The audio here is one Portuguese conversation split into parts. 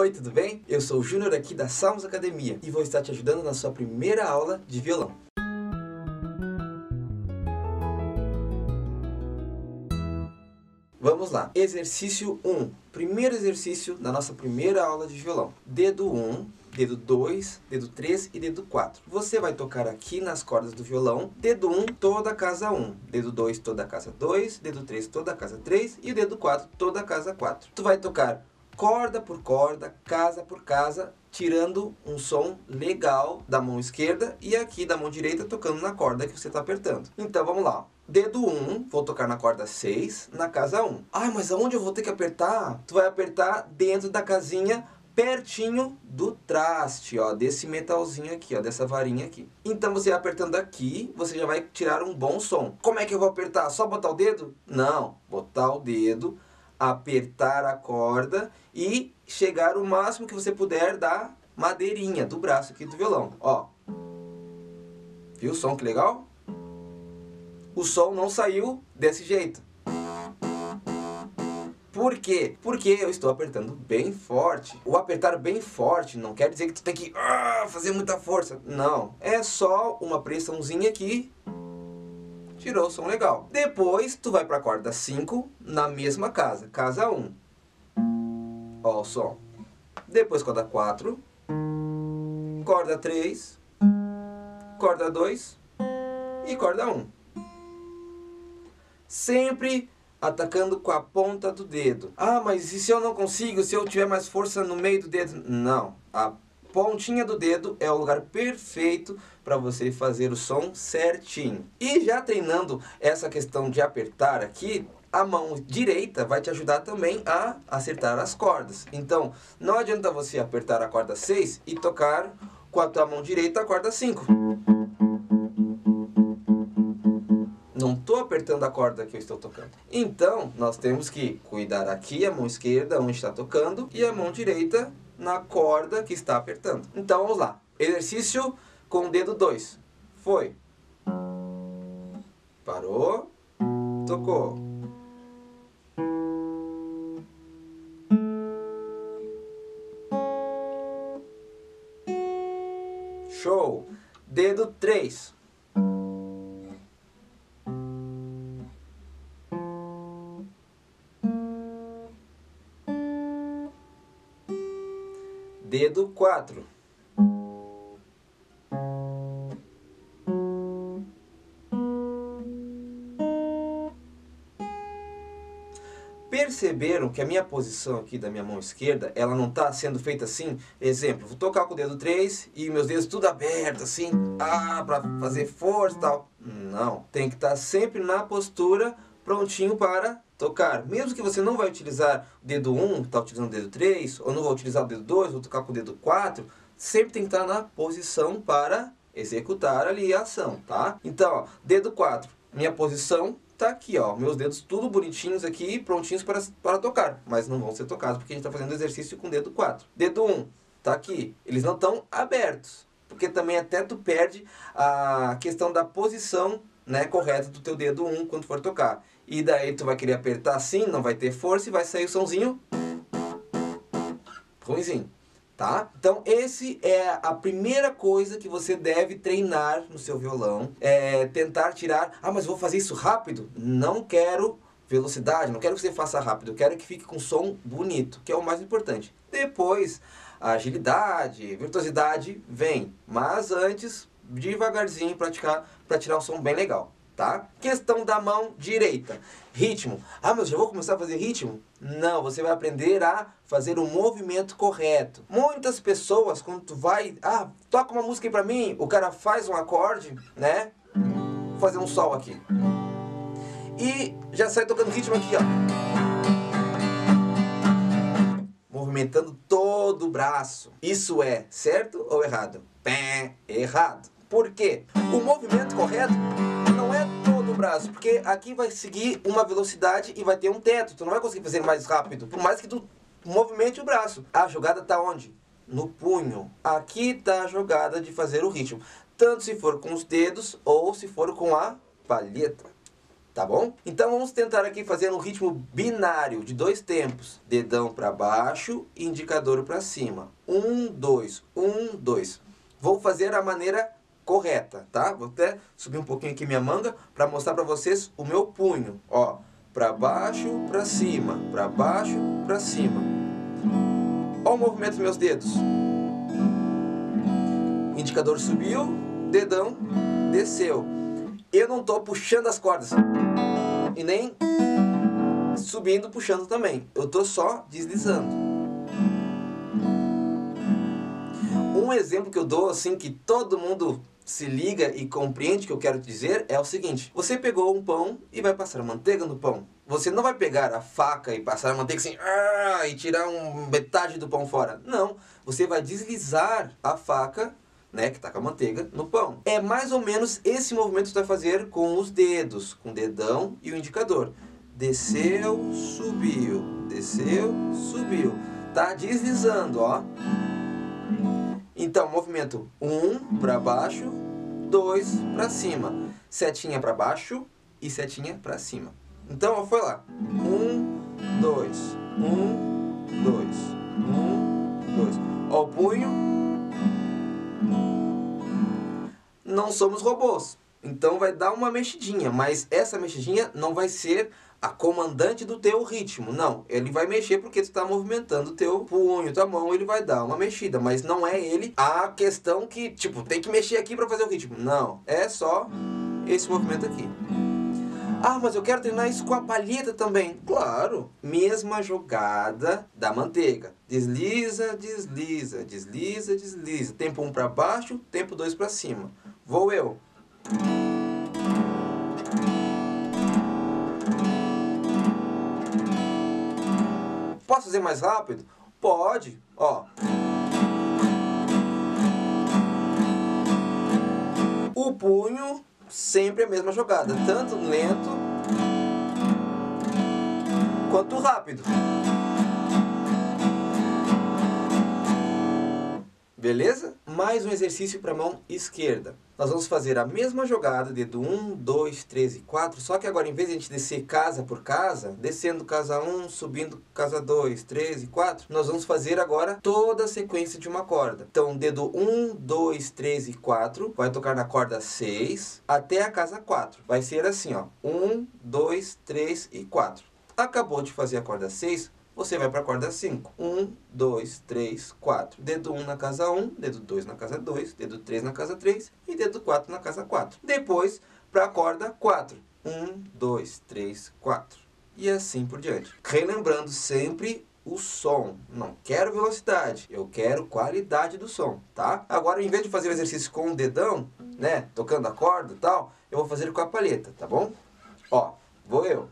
Oi, tudo bem? Eu sou o Júnior aqui da Salmos Academia e vou estar te ajudando na sua primeira aula de violão. Vamos lá, exercício 1. Primeiro exercício da nossa primeira aula de violão. Dedo 1, dedo 2, dedo 3 e dedo 4. Você vai tocar aqui nas cordas do violão. Dedo 1, toda a casa 1. Dedo 2, toda a casa 2. Dedo 3, toda a casa 3. E o dedo 4, toda a casa 4. Tu vai tocar corda por corda, casa por casa, tirando um som legal da mão esquerda e aqui da mão direita tocando na corda que você está apertando. Então vamos lá. Dedo 1, vou tocar na corda 6, na casa 1. Ah, mas aonde eu vou ter que apertar? Tu vai apertar dentro da casinha, pertinho do traste, ó, desse metalzinho aqui, ó, dessa varinha aqui. Então você apertando aqui, você já vai tirar um bom som. Como é que eu vou apertar? Só botar o dedo? Não, botar o dedo, apertar a corda e chegar o máximo que você puder da madeirinha, do braço aqui do violão, ó. Viu o som que legal? O som não saiu desse jeito. Por quê? Porque eu estou apertando bem forte. O apertar bem forte não quer dizer que tu tem que fazer muita força. Não, é só uma pressãozinha aqui. Tirou o som legal. Depois tu vai para a corda 5 na mesma casa, casa 1. Ó o som. Depois corda 4, corda 3, corda 2 e corda 1. Sempre atacando com a ponta do dedo. Ah, mas e se eu não consigo, se eu tiver mais força no meio do dedo? Não, a pontinha do dedo é o lugar perfeito para você fazer o som certinho. E já treinando essa questão de apertar aqui, a mão direita vai te ajudar também a acertar as cordas. Então, não adianta você apertar a corda 6 e tocar com a tua mão direita a corda 5. Não estou apertando a corda que eu estou tocando. Então, nós temos que cuidar aqui a mão esquerda onde está tocando e a mão direita na corda que está apertando. Então, vamos lá. Exercício com o dedo 2. Foi. Parou. Tocou. Show. Dedo 3. Dedo 4. Perceberam que a minha posição aqui da minha mão esquerda, ela não está sendo feita assim? Exemplo, vou tocar com o dedo 3 e meus dedos tudo abertos assim, para fazer força e tal. Não, tem que estar sempre na postura, prontinho para tocar. Mesmo que você não vai utilizar o dedo 1, está utilizando o dedo 3, ou não vai utilizar o dedo 2, vou tocar com o dedo 4, sempre tem que estar na posição para executar ali a ação, tá? Então, ó, dedo 4, minha posição tá aqui, ó, meus dedos tudo bonitinhos aqui, prontinhos para tocar, mas não vão ser tocados porque a gente está fazendo exercício com o dedo 4. Dedo 1, tá aqui, eles não estão abertos, porque também até tu perde a questão da posição, né, correta do teu dedo 1 quando for tocar. E daí tu vai querer apertar assim, não vai ter força e vai sair o sonzinho ruinzinho, tá? Então esse é a primeira coisa que você deve treinar no seu violão, é tentar tirar, mas vou fazer isso rápido? Não quero velocidade, não quero que você faça rápido, eu quero que fique com som bonito, que é o mais importante. Depois, a agilidade, virtuosidade vem, mas antes, devagarzinho praticar para tirar um som bem legal, tá? Questão da mão direita, ritmo. Mas já vou começar a fazer ritmo? Não, você vai aprender a fazer o movimento correto. Muitas pessoas, quando tu vai, toca uma música aí pra mim, o cara faz um acorde, né? Vou fazer um sol aqui. E já sai tocando ritmo aqui, ó. Movimentando todo o braço. Isso é certo ou errado? Errado. Por quê? O movimento correto não é todo o braço, porque aqui vai seguir uma velocidade e vai ter um teto. Tu não vai conseguir fazer mais rápido, por mais que tu movimente o braço. A jogada tá onde? No punho. Aqui tá a jogada de fazer o ritmo. Tanto se for com os dedos ou se for com a palheta. Tá bom? Então vamos tentar aqui fazer um ritmo binário de 2 tempos. Dedão para baixo, indicador para cima. 1, 2, 1, 2. Vou fazer a maneira correta, tá? Vou até subir um pouquinho aqui minha manga para mostrar para vocês o meu punho. Ó, para baixo, para cima, para baixo, para cima. Ó o movimento dos meus dedos. O indicador subiu, dedão desceu. Eu não estou puxando as cordas e nem subindo, puxando também. Eu estou só deslizando. Um exemplo que eu dou, assim, que todo mundo se liga e compreende o que eu quero dizer, é o seguinte. Você pegou um pão e vai passar manteiga no pão. Você não vai pegar a faca e passar a manteiga assim, e tirar metade do pão fora. Não, você vai deslizar a faca, né, que tá com a manteiga, no pão. É mais ou menos esse movimento que você vai fazer com os dedos, com o dedão e o indicador. Desceu, subiu, desceu, subiu. Tá deslizando, ó. Então, movimento 1 para baixo, 2 para cima. Setinha para baixo e setinha para cima. Então, ó, foi lá. 1, 2, 1, 2, 1, 2. Ó o punho. Não somos robôs, então vai dar uma mexidinha, mas essa mexidinha não vai ser a comandante do teu ritmo, não. Ele vai mexer porque tu está movimentando o teu punho, tua mão, ele vai dar uma mexida, mas não é ele a questão que, tipo, tem que mexer aqui para fazer o ritmo. Não, é só esse movimento aqui. Ah, mas eu quero treinar isso com a palheta também. Claro, mesma jogada da manteiga. Desliza, desliza, desliza, desliza. Tempo 1 para baixo, tempo 2 para cima. Vou eu. Posso fazer mais rápido? Pode. Ó. O punho, sempre a mesma jogada. Tanto lento quanto rápido. Beleza? Mais um exercício para a mão esquerda. Nós vamos fazer a mesma jogada, dedo 1, 2, 3 e 4, só que agora, em vez de a gente descer casa por casa, descendo casa 1, subindo casa 2, 3 e 4, nós vamos fazer agora toda a sequência de uma corda. Então, dedo 1, 2, 3 e 4, vai tocar na corda 6 até a casa 4. Vai ser assim, ó, 1, 2, 3 e 4. Acabou de fazer a corda 6, você vai para a corda 5. 1, 2, 3, 4. Dedo 1 na casa 1, dedo 2 na casa 2, dedo 3 na casa 3 e dedo 4 na casa 4. Depois, para a corda 4. 1, 2, 3, 4. E assim por diante. Relembrando sempre o som. Não quero velocidade, eu quero qualidade do som, tá? Agora, em vez de fazer o exercício com o dedão, né, tocando a corda e tal, eu vou fazer com a palheta, tá bom? Ó, vou eu.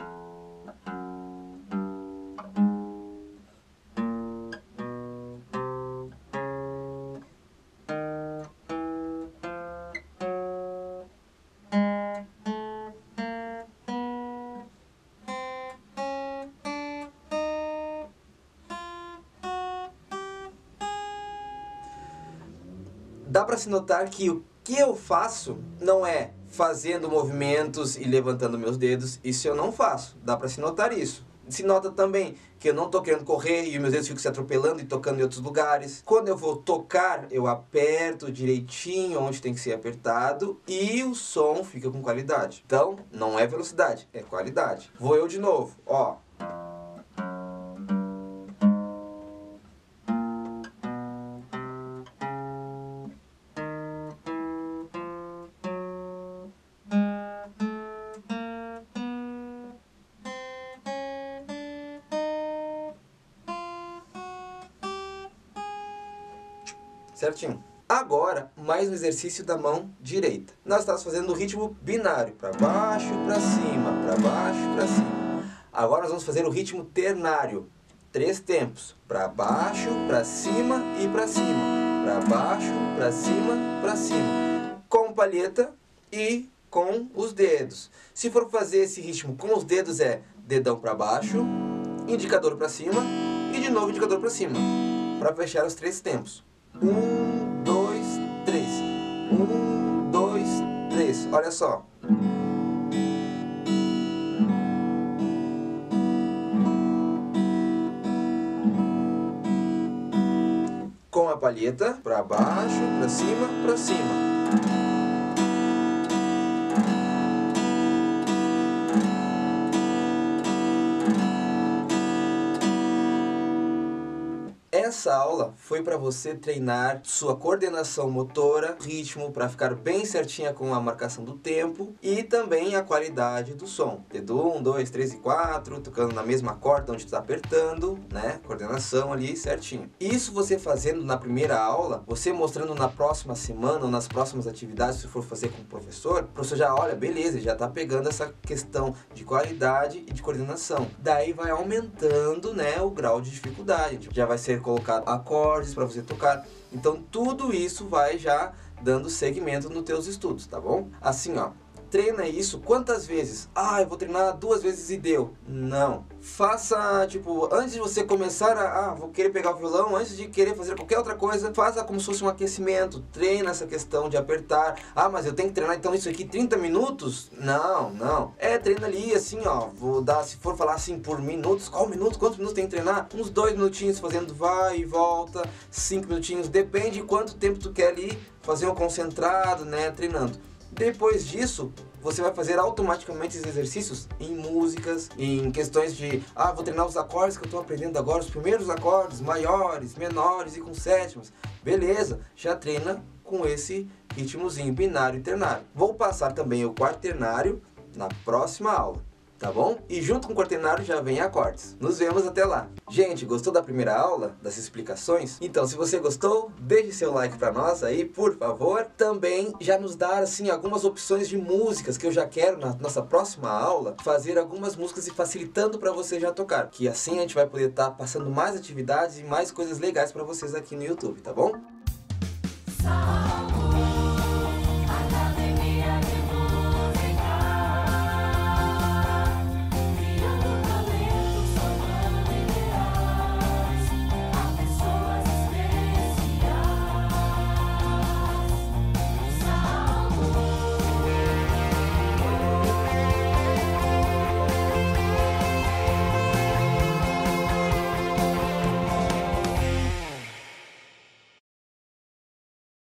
Dá para se notar que o que eu faço não é fazendo movimentos e levantando meus dedos. Isso eu não faço. Dá para se notar isso. Se nota também que eu não estou querendo correr e meus dedos ficam se atropelando e tocando em outros lugares. Quando eu vou tocar, eu aperto direitinho onde tem que ser apertado e o som fica com qualidade. Então, não é velocidade, é qualidade. Vou eu de novo, ó. Certinho. Agora, mais um exercício da mão direita. Nós estamos fazendo o ritmo binário, para baixo, para cima, para baixo, para cima. Agora nós vamos fazer o ritmo ternário, 3 tempos, para baixo, para cima e para cima, para baixo, para cima, para cima, com palheta e com os dedos. Se for fazer esse ritmo com os dedos é dedão para baixo, indicador para cima e de novo indicador para cima, para fechar os 3 tempos. 1, 2, 3. 1, 2, 3. Olha só. com a palheta, para baixo, para cima, para cima. Essa aula foi para você treinar sua coordenação motora, ritmo, para ficar bem certinha com a marcação do tempo e também a qualidade do som. Dedo 1, 2, 3 e 4, tocando na mesma corda onde está apertando, né? Coordenação ali certinho. Isso você fazendo na primeira aula, você mostrando na próxima semana ou nas próximas atividades, se for fazer com o professor já olha, beleza, já está pegando essa questão de qualidade e de coordenação. Daí vai aumentando, né, o grau de dificuldade. Já vai ser colocado acordes para você tocar. Então tudo isso vai já dando segmento nos teus estudos, tá bom? Assim, ó, treina isso quantas vezes? Ah, eu vou treinar 2 vezes e deu. Não. Faça, tipo, antes de você começar vou querer pegar o violão, antes de querer fazer qualquer outra coisa, faça como se fosse um aquecimento. Treina essa questão de apertar. Ah, mas eu tenho que treinar então isso aqui 30 minutos? Não. Treina ali assim, ó, vou dar, se for falar assim por minutos, quantos minutos tem que treinar? Uns 2 minutinhos fazendo vai e volta, 5 minutinhos, depende de quanto tempo tu quer ali fazer um concentrado, né, treinando. Depois disso, você vai fazer automaticamente esses exercícios em músicas, em questões de, vou treinar os acordes que eu estou aprendendo agora, os primeiros acordes, maiores, menores e com sétimas. Beleza, já treina com esse ritmozinho binário e ternário. Vou passar também o quaternário na próxima aula. Tá bom? E junto com o quaternário já vem acordes. Nos vemos até lá. Gente, gostou da primeira aula? Das explicações? Então, se você gostou, deixe seu like pra nós aí, por favor. Também já nos dar, assim, algumas opções de músicas que eu já quero na nossa próxima aula fazer algumas músicas e facilitando pra você já tocar. Que assim a gente vai poder estar passando mais atividades e mais coisas legais pra vocês aqui no YouTube, tá bom?